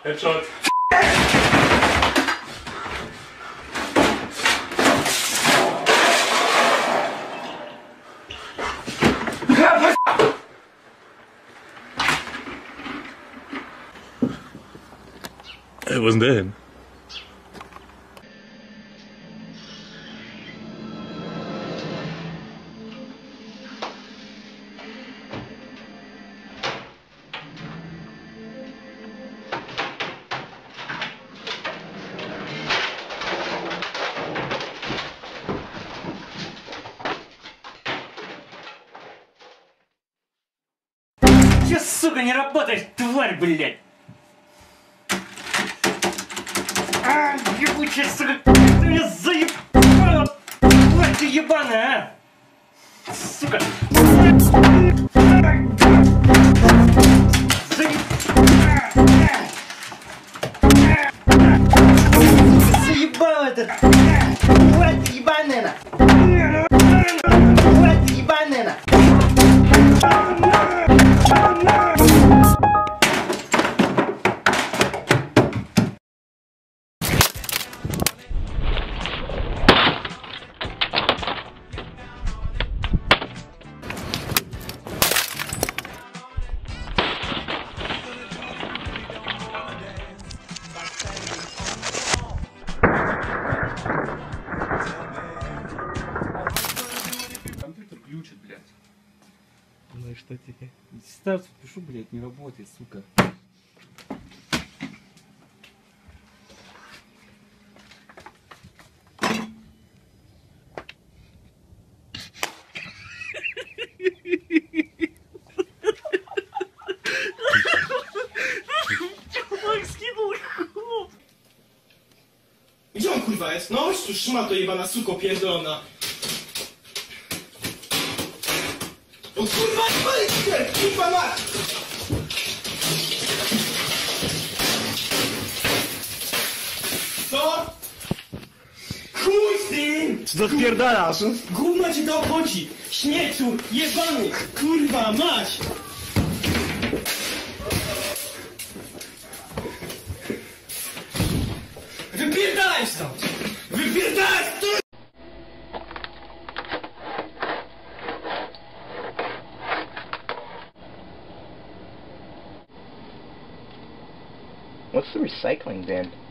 Headshot. It wasn't dead. Че, сука, не работаешь, тварь, блядь! А, ебучая, сука, ты меня заебала, тварь ты ебаная, а! Сука! Заебала этот! Тварь ты ебаная! Тварь ты ебаная! Компьютер глючит, блядь. Ну и что теперь? Дистанцию пишу, блядь, не работает, сука. Чувак скинул хлоп. Gdzie on kurwa jest? No chodź tu, szmato jebana, suko pierdolona. O kurwa, spalić kurwa mać! Co? Chuj z tym! Co odpierdalasz? Gówno ci to obchodzi! Śmieciu, jebany, kurwa mać! Wypierdalaj stąd! Wypierdalaj stąd! What's the recycling bin?